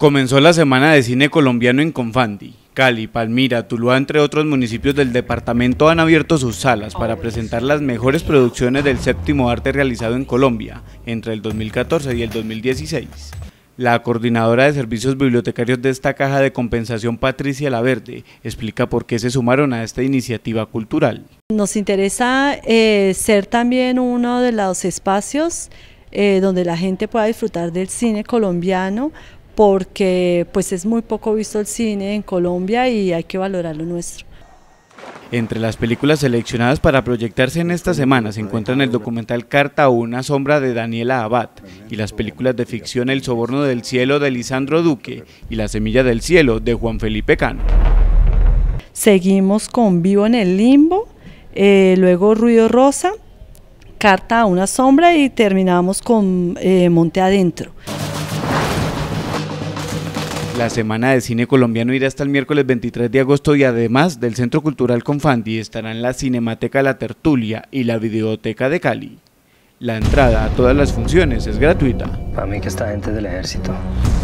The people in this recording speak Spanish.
Comenzó la Semana de Cine Colombiano en Confandi. Cali, Palmira, Tuluá, entre otros municipios del departamento han abierto sus salas para presentar las mejores producciones del séptimo arte realizado en Colombia entre el 2014 y el 2016. La coordinadora de servicios bibliotecarios de esta caja de compensación, Patricia Laverde, explica por qué se sumaron a esta iniciativa cultural. Nos interesa ser también uno de los espacios donde la gente pueda disfrutar del cine colombiano, porque pues es muy poco visto el cine en Colombia y hay que valorar lo nuestro. Entre las películas seleccionadas para proyectarse en esta semana se encuentran el documental Carta o una sombra de Daniela Abad y las películas de ficción El soborno del cielo de Lisandro Duque y La semilla del cielo de Juan Felipe Cano. Seguimos con Vivo en el limbo, luego Ruido rosa, Carta a una sombra y terminamos con Monte adentro. La Semana de Cine Colombiano irá hasta el miércoles 23 de agosto y además del Centro Cultural Confandi estarán la Cinemateca La Tertulia y la Videoteca de Cali. La entrada a todas las funciones es gratuita. Para mí que esta gente es del ejército.